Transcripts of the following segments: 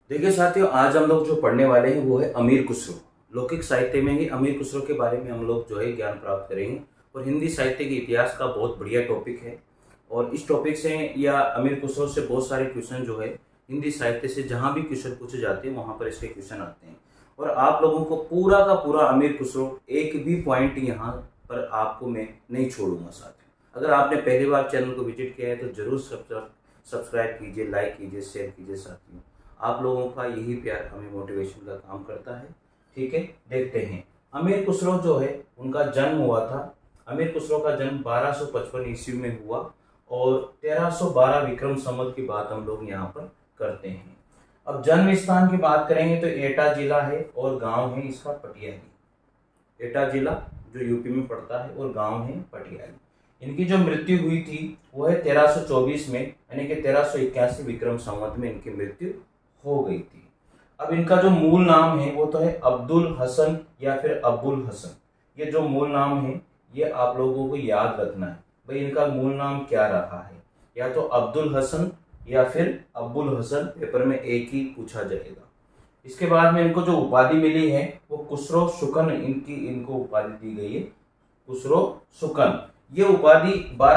देखिए साथियों, आज हम लोग जो पढ़ने वाले हैं वो है अमीर खुसरो। लौकिक साहित्य में ही अमीर खुसरो के बारे में हम लोग जो है ज्ञान प्राप्त करेंगे। और हिंदी साहित्य के इतिहास का बहुत बढ़िया टॉपिक है। और इस टॉपिक से या अमीर खुसरो से बहुत सारे क्वेश्चन जो है हिंदी साहित्य से जहाँ भी क्वेश्चन पूछे जाते हैं वहाँ पर इसके क्वेश्चन आते हैं। और आप लोगों को पूरा का पूरा अमीर खुसरो एक भी पॉइंट यहाँ पर आपको मैं नहीं छोड़ूंगा साथियों। अगर आपने पहली बार चैनल को विजिट किया है तो जरूर सब्सक्राइब कीजिए, लाइक कीजिए, शेयर कीजिए साथियों। आप लोगों का यही प्यार हमें मोटिवेशन का काम करता है। ठीक है, देखते हैं अमीर खुसरो जो है उनका जन्म हुआ था। अमीर खुसरो का जन्म 1255 ईस्वी में हुआ और 1312 विक्रम संवत की बात हम लोग यहाँ पर करते हैं। अब जन्म स्थान की बात करेंगे तो एटा जिला है और गांव है इसका पटियाली। एटा जिला जो यूपी में पड़ता है और गांव है पटियाली। इनकी जो मृत्यु हुई थी वो है 1324 में, यानी कि 1381 विक्रम संवत में इनकी मृत्यु हो गई थी। अब इनका जो मूल नाम है वो तो है अब्दुल हसन या फिर अब्बुल हसन। ये जो मूल नाम है ये आप लोगों को याद रखना है। भाई इनका मूल नाम क्या रहा है, या तो अब्दुल हसन या फिर अब्बुल हसन, पेपर में एक ही पूछा जाएगा। इसके बाद में इनको जो उपाधि मिली है वो खुसरो सुकन इनको उपाधि दी गई है, खुसरो सुकन। ये उपाधि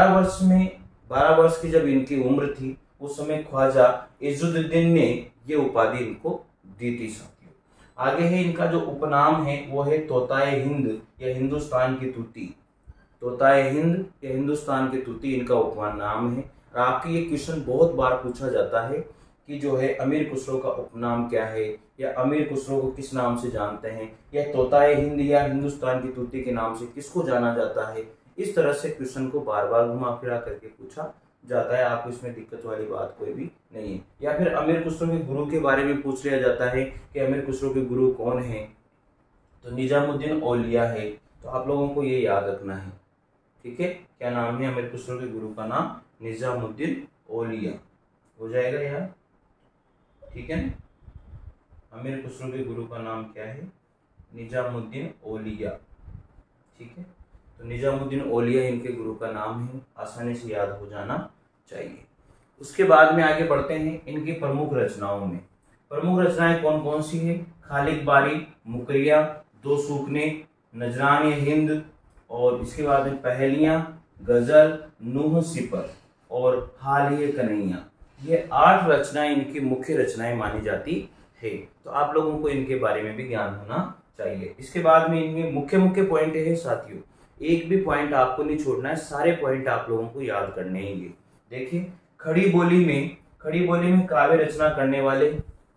12 वर्ष की जब इनकी उम्र थी उस समय ख्वाजा इजुद्दीन ने ये उपाधि इनको दी थी साथियों। आगे है इनका जो उपनाम है वो है तोताए हिंद या हिंदुस्तान की तूती। तोताए हिंद या हिंदुस्तान की तूती इनका उपनाम है। और आपके ये क्वेश्चन बहुत बार पूछा जाता है कि जो है अमीर खुसरो का उपनाम क्या है, या अमीर खुसरो को किस नाम से जानते हैं, या तोताए हिंद या हिंदुस्तान की तूती के नाम से किसको जाना जाता है। इस तरह से क्वेश्चन को बार बार घुमा फिरा करके पूछा जाता है। आपको इसमें दिक्कत वाली बात कोई भी नहीं है। या फिर अमीर खुसरो के गुरु के बारे में पूछ लिया जाता है कि अमीर खुसरो के गुरु कौन है, तो निजामुद्दीन औलिया है। तो आप लोगों को ये याद रखना है। ठीक है, क्या नाम है अमीर खुसरो के गुरु का नाम? निजामुद्दीन औलिया हो जाएगा यार। ठीक है, अमीर खुसरो के गुरु का नाम क्या है? निजामुद्दीन औलिया। ठीक है, तो निजामुद्दीन औलिया इनके गुरु का नाम है, आसानी से याद हो जाना चाहिए। उसके बाद में आगे बढ़ते हैं इनकी प्रमुख रचनाओं में। प्रमुख रचनाएं कौन कौन सी है? खालिक बारी, मुकरिया, दो सूखने, नजरान हिंद, और इसके बाद में पहेलियां, गजल, नूह सिपर और हाल ही कन्हैया। ये 8 रचनाएं इनकी मुख्य रचनाएं मानी जाती है। तो आप लोगों को इनके बारे में भी ज्ञान होना चाहिए। इसके बाद में इनके मुख्य पॉइंट है साथियों, एक भी पॉइंट आपको नहीं छोड़ना है, सारे पॉइंट आप लोगों को याद करने हैं। देखिए, खड़ी बोली में काव्य रचना करने वाले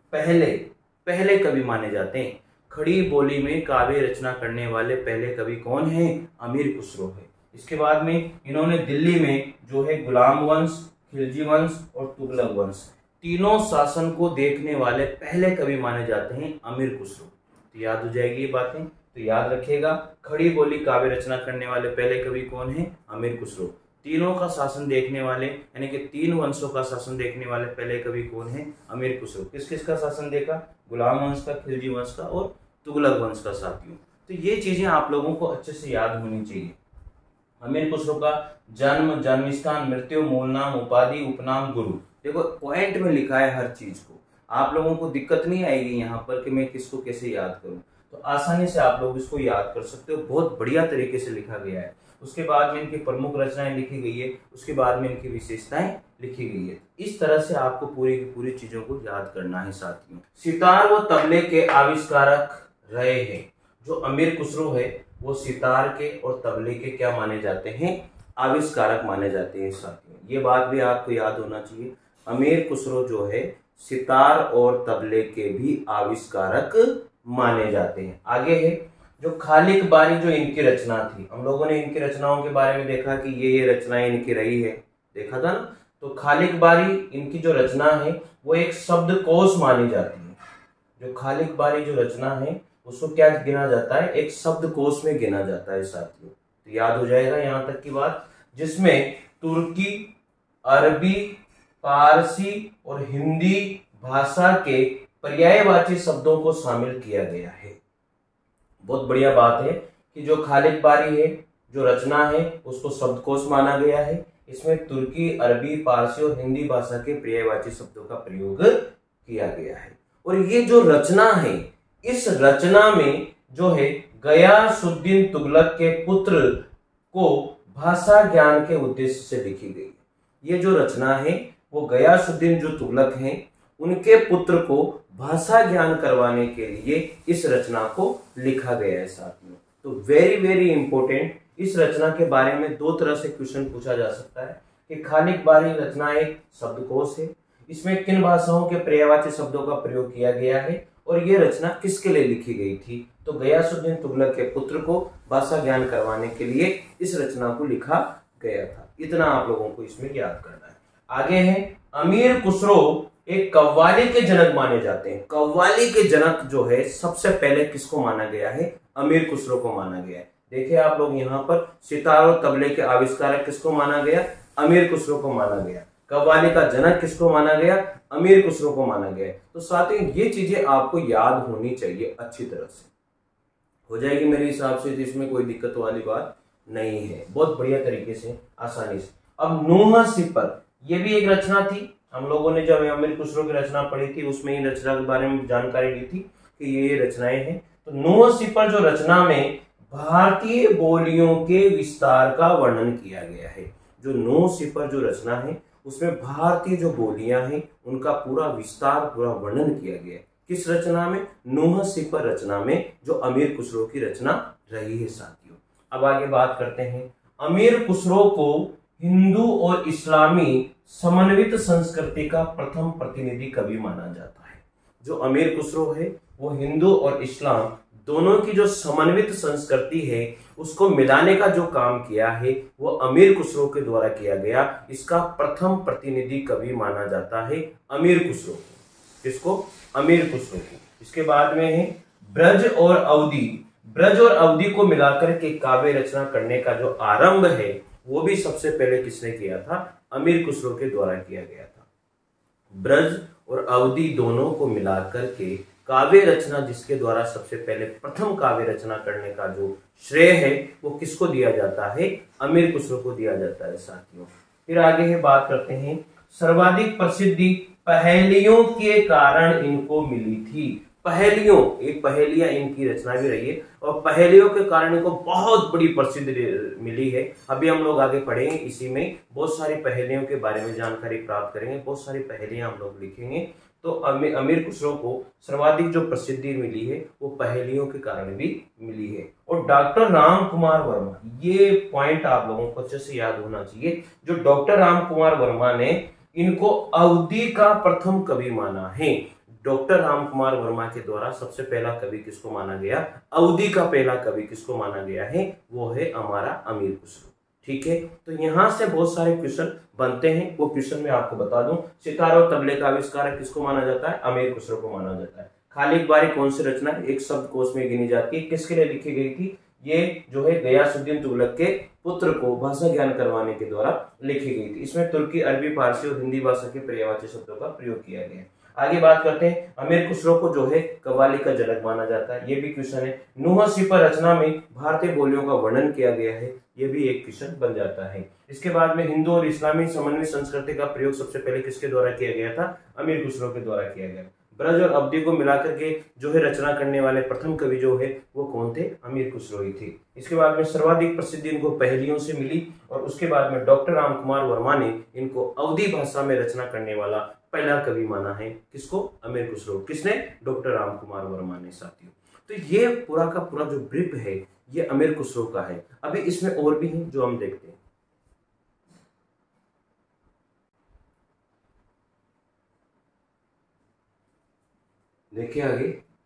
पहले कवि माने जाते हैं। खड़ी बोली में काव्य रचना करने वाले पहले कवि कौन है? अमीर खुसरो है। इसके बाद में इन्होंने दिल्ली में जो है गुलाम वंश, खिलजी वंश और तुगलक वंश, तीनों शासन को देखने वाले पहले कवि माने जाते हैं अमीर खुसरो। तो याद हो जाएगी ये बातें, तो याद रखिएगा। खड़ी बोली काव्य रचना करने वाले पहले कवि कौन है? अमीर खुसरो। तीनों का शासन देखने वाले, यानी कि 3 वंशों का शासन देखने वाले पहले कवि कौन है? अमीर खुसरो। किस किस का शासन देखा? गुलाम वंश का, खिलजी वंश का और तुगलक वंश का साथियों। तो ये चीजें आप लोगों को अच्छे से याद होनी चाहिए। अमीर खुसरो का जन्म, जन्म स्थान, मृत्यु, मूल नाम, उपाधि, उपनाम, गुरु। देखो पॉइंट में लिखा है हर चीज को, आप लोगों को दिक्कत नहीं आएगी यहाँ पर कि मैं किसको कैसे याद करूं। तो आसानी से आप लोग इसको याद कर सकते हो, बहुत बढ़िया तरीके से लिखा गया है। उसके बाद में इनकी प्रमुख रचनाएं लिखी गई है, उसके बाद में इनकी विशेषताएं लिखी गई है। इस तरह से आपको पूरी की पूरी चीजों को याद करना है साथियों। सितार व तबले के आविष्कारक रहे हैं। जो अमीर खुसरो है वो सितार के और तबले के क्या माने जाते हैं? आविष्कारक माने जाते हैं साथियों। ये बात भी आपको याद होना चाहिए। अमीर खुसरो जो है सितार और तबले के भी आविष्कारक माने जाते हैं। आगे है जो खालिक बारी, जो इनकी रचना थी। हम लोगों ने इनकी रचनाओं के बारे में देखा कि ये रचनाएं इनकी रही है, देखा था ना। तो खालिक बारी इनकी जो रचना है वो एक शब्दकोश मानी जाती है। जो खालिक बारी जो रचना है उसको क्या गिना जाता है? एक शब्दकोश में गिना जाता है साथियों। तो याद हो जाएगा यहाँ तक की बात, जिसमें तुर्की, अरबी, पारसी और हिंदी भाषा के पर्यायवाची शब्दों को शामिल किया गया है। बहुत बढ़िया बात है कि जो खालिक बारी है जो रचना है उसको शब्दकोश माना गया है। इसमें तुर्की, अरबी, पारसी और हिंदी भाषा के पर्यायवाची शब्दों का प्रयोग किया गया है। और ये जो रचना है, इस रचना में जो है गयासुद्दीन तुगलक के पुत्र को भाषा ज्ञान के उद्देश्य से लिखी गई है। ये जो रचना है वो गयासुद्दीन जो तुगलक हैं उनके पुत्र को भाषा ज्ञान करवाने के लिए इस रचना को लिखा गया है साथियों। तो वेरी वेरी इंपॉर्टेंट, इस रचना के बारे में दो तरह से क्वेश्चन पूछा जा सकता है कि खालिक बारी रचना एक शब्दकोश है, इसमें किन भाषाओं के पर्यायवाची शब्दों का प्रयोग किया गया है और यह रचना किसके लिए लिखी गई थी। तो गयासुद्दीन तुगलक के पुत्र को भाषा ज्ञान करवाने के लिए इस रचना को लिखा गया था। इतना आप लोगों को इसमें याद करना है। आगे है अमीर खुसरो एक कव्वाली के जनक माने जाते हैं। कव्वाली के जनक जो है सबसे पहले किसको माना गया है, अमीर खुसरो को माना गया है। देखिए आप लोग यहाँ पर सितार और तबले के आविष्कारक किसको माना गया, अमीर खुसरो को माना गया। कव्वाली का जनक किसको माना गया, अमीर खुसरो को माना गया। तो साथियों ये चीजें आपको याद होनी चाहिए, अच्छी तरह से हो जाएगी मेरे हिसाब से, इसमें कोई दिक्कत वाली बात नहीं है, बहुत बढ़िया तरीके से आसानी से। अब नूह सिपर, ये भी एक रचना थी। हम लोगों ने जब अमीर खुसरो की रचना पढ़ी थी उसमें इन रचना के बारे में जानकारी ली थी कि ये रचनाएं हैं। तो नूह सिपर जो रचना में भारतीय बोलियों के विस्तार का वर्णन किया गया है। जो नूह सिपर जो रचना है उसमें भारतीय जो बोलियां हैं उनका पूरा विस्तार, पूरा वर्णन किया गया है। किस रचना में, नूह सिपर रचना में, जो अमीर खुसरो की रचना रही है साथियों। अब आगे बात करते हैं। अमीर खुसरो को हिंदू और इस्लामी समन्वित संस्कृति का प्रथम प्रतिनिधि कवि माना जाता है। जो अमीर खुसरो है वो हिंदू और इस्लाम दोनों की जो समन्वित संस्कृति है उसको मिलाने का जो काम किया है वो अमीर खुसरो के द्वारा किया गया। इसका प्रथम प्रतिनिधि कवि माना जाता है अमीर खुसरो को। किसको, अमीर खुसरो को। इसके बाद में है ब्रज और अवधी। ब्रज और अवधी को मिलाकर के काव्य रचना करने का जो आरंभ है वो भी सबसे पहले किसने किया था, अमीर खुसरो के द्वारा किया गया था। ब्रज और अवधी दोनों को मिलाकर के काव्य रचना जिसके द्वारा सबसे पहले प्रथम काव्य रचना करने का जो श्रेय है वो किसको दिया जाता है, अमीर खुसरो को दिया जाता है साथियों। फिर आगे है बात करते हैं सर्वाधिक प्रसिद्धि पहेलियों के कारण इनको मिली थी। पहेलियों, एक पहेलियां इनकी रचना भी रही है और पहेलियों के कारण इनको बहुत बड़ी प्रसिद्धि मिली है। अभी हम लोग आगे पढ़ेंगे, इसी में बहुत सारी पहेलियों के बारे में जानकारी प्राप्त करेंगे, बहुत सारी पहेलियां हम लोग लिखेंगे। तो अमीर खुसरो को सर्वाधिक जो प्रसिद्धि मिली है वो पहेलियों के कारण भी मिली है। और डॉक्टर राम कुमार वर्मा, ये पॉइंट आप लोगों को अच्छे से याद होना चाहिए। जो डॉक्टर राम कुमार वर्मा ने इनको अवधी का प्रथम कवि माना है। डॉक्टर राम कुमार वर्मा के द्वारा सबसे पहला कवि किसको माना गया, अवधी का पहला कवि किसको माना गया है, वो है हमारा अमीर खुसरो। ठीक है, तो यहां से बहुत सारे क्वेश्चन बनते हैं, वो क्वेश्चन मैं आपको बता दूं। सितार और तबले का आविष्कारक किसको माना जाता है, अमीर खुसरो को माना जाता है। खालिक बारी कौन सी रचना है, एक शब्दकोश में गिनी जाती है, किसके लिए लिखी गई थी, ये जो है गयासुद्दीन तुगलक के पुत्र को भाषा ज्ञान करवाने के द्वारा लिखी गई थी। इसमें तुर्की, अरबी, फारसी और हिंदी भाषा के पर्यायवाची शब्दों का प्रयोग किया गया है। आगे बात करते हैं, अमीर खुसरो को जो है कव्वाली का जनक माना जाता है, ये भी क्वेश्चन है। नूह सिपर रचना में भारतीय बोलियों का वर्णन किया गया है, ये भी एक क्वेश्चन बन जाता है। इसके बाद में हिंदू और इस्लामी समन्वित संस्कृति का प्रयोग सबसे पहले किसके द्वारा किया गया था, अमीर खुसरो के द्वारा किया गया। ब्रज और अवधी को मिलाकर के जो है रचना करने वाले प्रथम कवि जो है वो कौन थे, अमीर खुसरो ही थे। इसके बाद में सर्वाधिक प्रसिद्धि इनको पहेलियों से मिली और उसके बाद में डॉक्टर राम कुमार वर्मा ने इनको अवधी भाषा में रचना करने वाला पहला कवि माना है। किसको, अमीर खुसरो। किसने, डॉक्टर राम कुमार वर्मा ने साथियों। तो ये पूरा का पूरा जो ब्रीफ है ये अमीर खुसरो का है। अभी इसमें और भी है जो हम देखते हैं। देखिए आगे,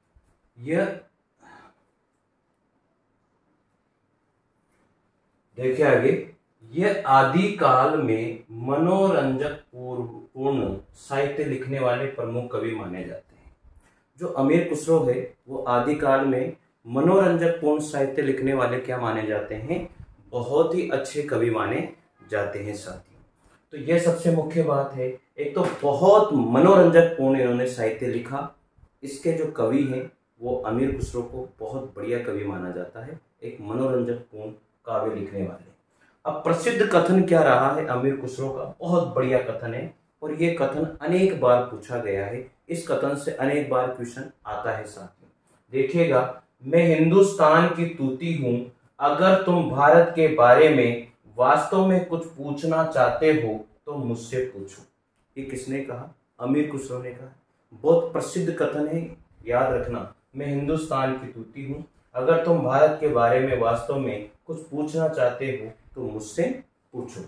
यह आदिकाल में मनोरंजक पूर्ण साहित्य लिखने वाले प्रमुख कवि माने जाते हैं। जो अमीर खुसरो है वो आदिकाल में मनोरंजक पूर्ण साहित्य लिखने वाले क्या माने जाते हैं, बहुत ही अच्छे कवि माने जाते हैं साथियों। तो यह सबसे मुख्य बात है। एक तो बहुत मनोरंजक पूर्ण इन्होंने साहित्य लिखा, इसके जो कवि हैं वो अमीर खुसरो को बहुत बढ़िया कवि माना जाता है, एक मनोरंजक पूर्ण काव्य लिखने वाले। अब प्रसिद्ध कथन क्या रहा है अमीर खुसरो का, बहुत बढ़िया कथन है और ये कथन अनेक बार पूछा गया है इस कथन से अनेक बार क्वेश्चन आता है साथियों। देखिएगा, मैं हिंदुस्तान की तूती हूं, अगर तुम भारत के बारे में वास्तव में कुछ पूछना चाहते हो तो मुझसे पूछो। ये किसने कहा? अमीर खुसरो ने कहा। बहुत प्रसिद्ध कथन है, याद रखना। मैं हिंदुस्तान की तूती हूं, अगर तुम भारत के बारे में वास्तव में कुछ पूछना चाहते हो तो मुझसे पूछो।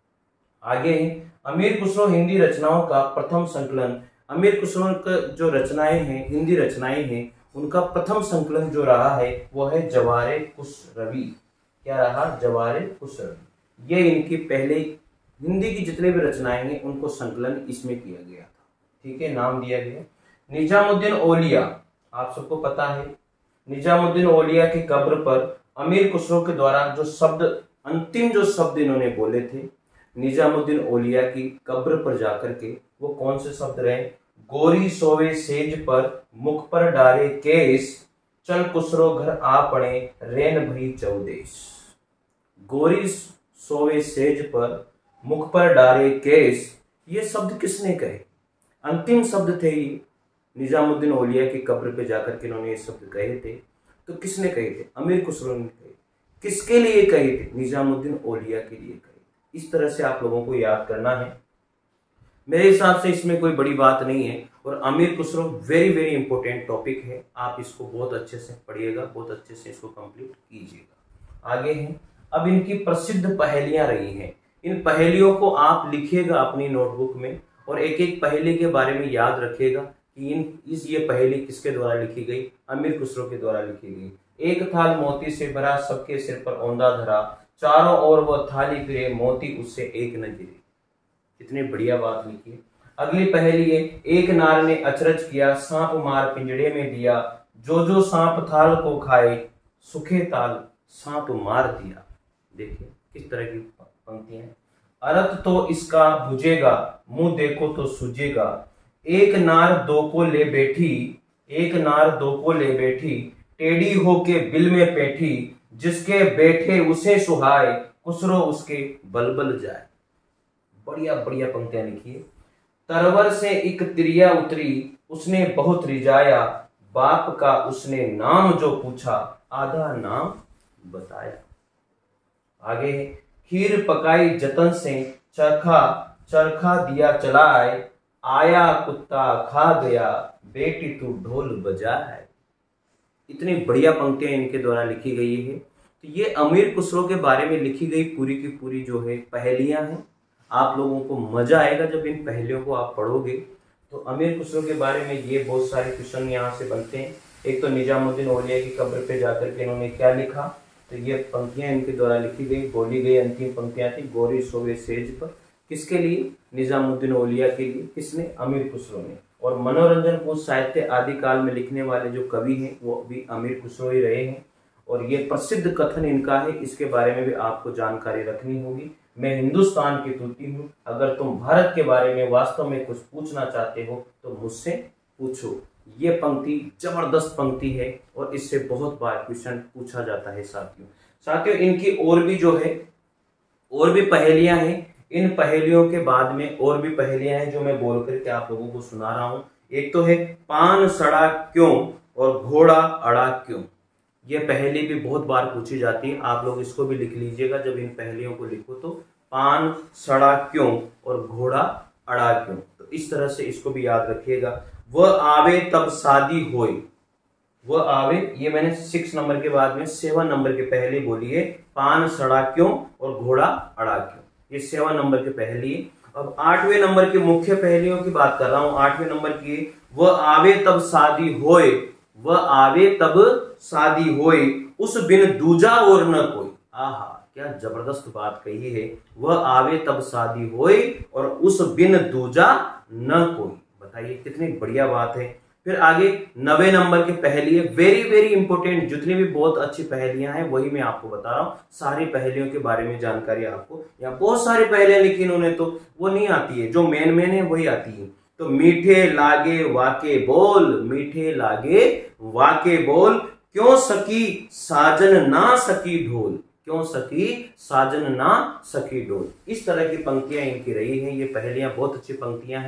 आगे है, अमीर खुसरो हिंदी रचनाओं का प्रथम संकलन। अमीर खुसरो का जो रचनाएं हैं, हिंदी रचनाएं हैं, उनका प्रथम संकलन जो रहा है वो है जवारे खुसरवी। क्या रहा? जवारे खुसरवी। ये इनकी पहले हिंदी की जितने भी रचनाएं हैं उनको संकलन इसमें किया गया था। ठीक है, नाम दिया गया। निजामुद्दीन औलिया, आप सबको पता है, निजामुद्दीन औलिया की कब्र पर अमीर खुसरो के द्वारा जो शब्द, अंतिम जो शब्द इन्होंने बोले थे निजामुद्दीन औलिया की कब्र पर जाकर के, वो कौन से शब्द रहे? गोरी सोवे सेज पर, मुख पर डारे केस, चल खुसरो घर आ पड़े, रेन भई चौदेश। गोरी सोवे सेज पर, मुख पर डारे केस, ये शब्द किसने कहे? अंतिम शब्द थे ये, निजामुद्दीन औलिया की कब्र पे जाकर के इन्होंने ये शब्द कहे थे। तो किसने कहे थे? अमीर खुसरो ने कहे। किसके लिए कहे थे? निजामुद्दीन औलिया के लिए कहे। इस तरह से आप लोगों को याद करना है। मेरे हिसाब से इसमें कोई बड़ी बात नहीं है। और Amir Khusro very very important topic है, आप इसको बहुत अच्छे से पढ़िएगा, बहुत अच्छे से इसको कंप्लीट कीजिएगा। आगे है, अब इनकी प्रसिद्ध पहेलियां रही हैं। इन पहेलियों को आप लिखिएगा अपनी नोटबुक में और एक एक पहेली के बारे में याद रखिएगा कि ये पहेली किसके द्वारा लिखी गई? अमीर खुसरो के द्वारा लिखी गई। एक थाल मोती से भरा, सबके सिर पर औंधा धरा, चारों ओर वह थाली फिरे, मोती उससे एक न गिरे। कितनी बढ़िया बात लिखी है। अगली पहेली है, एक नार ने अचरज किया, सांप मार पिंजड़े में दिया, जो जो सांप थाल को खाए, सुखे ताल सांप मार दिया। देखिए किस तरह की पंक्तियां हैं। अर्थ तो इसका बुझेगा, मुंह देखो तो सूझेगा, एक नार दो को ले बैठी, एक नार दो को ले बैठी, टेढ़ी होके बिल में बैठी, जिसके बैठे उसे सुहाए, खुसरो उसके बलबल जाए। बढ़िया बढ़िया पंक्तियां लिखी है। तरवर से एक तिरिया उतरी, उसने बहुत रिझाया, बाप का उसने नाम जो पूछा, आधा नाम बताया। आगे है, खीर पकाई जतन से, चरखा चरखा दिया चलाए, आया कुत्ता खा गया, बेटी तू ढोल बजा है। इतनी बढ़िया पंक्तियां इनके द्वारा लिखी गई है। तो ये अमीर खुसरो के बारे में लिखी गई पूरी की पूरी जो है पहेलियां हैं। आप लोगों को मजा आएगा जब इन पहेलियों को आप पढ़ोगे। तो अमीर खुसरो के बारे में ये बहुत सारे क्वेश्चन यहाँ से बनते हैं। एक तो निजामुद्दीन औलिया की कब्र पे जाकर के इन्होंने क्या लिखा, तो ये पंक्तियां इनके द्वारा लिखी गई, बोली गई अंतिम पंक्तियां थी, गोरी सोवे सेज पर। किसके लिए? निजामुद्दीन औलिया के लिए। किसने? अमीर खुसरो ने। और मनोरंजन को साहित्य आदि काल में लिखने वाले जो कवि हैं वो भी अमीर खुसरो ही रहे हैं। और ये प्रसिद्ध कथन इनका है, इसके बारे में भी आपको जानकारी रखनी होगी। मैं हिंदुस्तान की तूती हूँ, अगर तुम भारत के बारे में वास्तव में कुछ पूछना चाहते हो तो मुझसे पूछो। ये पंक्ति जबरदस्त पंक्ति है और इससे बहुत बार क्वेश्चन पूछा जाता है साथियों। इनकी और भी जो है और भी पहेलियां हैं। इन पहेलियों के बाद में और भी पहेलियां हैं जो मैं बोल करके आप लोगों को सुना रहा हूं। एक तो है, पान सड़ा क्यों और घोड़ा अड़ा क्यों। ये पहेली भी बहुत बार पूछी जाती है, आप लोग इसको भी लिख लीजिएगा जब इन पहेलियों को लिखो तो। पान सड़ा क्यों और घोड़ा अड़ा क्यों, तो इस तरह से इसको भी याद रखिएगा। वह आवे तब शादी होए, वह आवे, ये मैंने 6 नंबर के बाद में 7 नंबर के पहले बोली है, पान सड़ा क्यों और घोड़ा अड़ा क्यों, ये 7 नंबर के पहली है। अब 8वें नंबर की मुख्य पहेलियों की बात कर रहा हूं। 8वें नंबर की, वह आवे तब शादी होए, वह आवे तब शादी होए, उस बिन दूजा और न कोई। आहा, क्या जबरदस्त बात कही है। वह आवे तब शादी होए और उस बिन दूजा न कोई। बताइए कितनी बढ़िया बात है। फिर आगे 9वें नंबर की पहेली है, वेरी वेरी इंपोर्टेंट। जितनी भी बहुत अच्छी पहेलियां हैं वही मैं आपको बता रहा हूं। सारी पहेलियों के बारे में जानकारी आपको, यहाँ बहुत सारी पहेलियां लिखी इन्होंने तो वो नहीं आती है, जो मेन है वही आती है। तो मीठे लागे वाके बोल, मीठे लागे वाके बोल, क्यों सकी साजन ना सकी ढोल, क्यों सकी साजन ना सकी ढोल। इस तरह की पंक्तियां इनकी रही हैं। ये पहेलियां बहुत अच्छी पंक्तियां हैं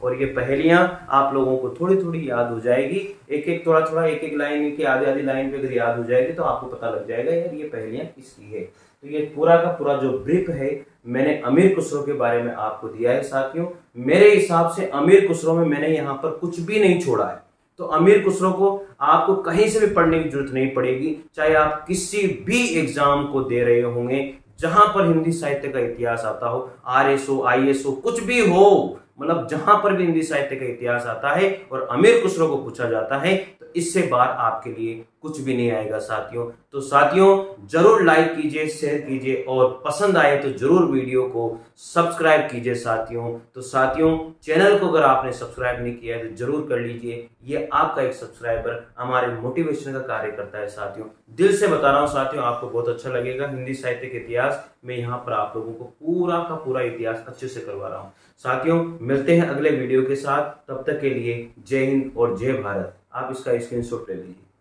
और ये पहेलियां आप लोगों को थोड़ी थोड़ी याद हो जाएगी, एक एक थोड़ा थोड़ा एक एक लाइन की आधी आधी लाइन पे अगर याद हो जाएगी तो आपको पता लग जाएगा यार ये पहेलियां किसकी है। तो ये पूरा का पूरा जो ब्रीफ है मैंने अमीर खुसरो के बारे में आपको दिया है साथियों। मेरे हिसाब से अमीर खुसरो में मैंने यहाँ पर कुछ भी नहीं छोड़ा है। तो अमीर खुसरो को आपको कहीं से भी पढ़ने की जरूरत नहीं पड़ेगी, चाहे आप किसी भी एग्जाम को दे रहे होंगे जहां पर हिंदी साहित्य का इतिहास आता हो, RS हो, IS हो, कुछ भी हो, मतलब जहां पर भी हिंदी साहित्य का इतिहास आता है और अमीर खुसरो को पूछा जाता है तो इससे बाहर आपके लिए कुछ भी नहीं आएगा साथियों। तो साथियों जरूर लाइक कीजिए, शेयर कीजिए और पसंद आए तो जरूर वीडियो को सब्सक्राइब कीजिए साथियों। तो साथियों चैनल को अगर आपने सब्सक्राइब नहीं किया है तो जरूर कर लीजिए, ये आपका एक सब्सक्राइबर हमारे मोटिवेशन का कार्य करता है साथियों। दिल से बता रहा हूं साथियों, आपको बहुत अच्छा लगेगा। हिंदी साहित्य के इतिहास में यहाँ पर आप लोगों को पूरा का पूरा इतिहास अच्छे से करवा रहा हूं साथियों। मिलते हैं अगले वीडियो के साथ, तब तक के लिए जय हिंद और जय भारत। आप इसका स्क्रीनशॉट ले लीजिए।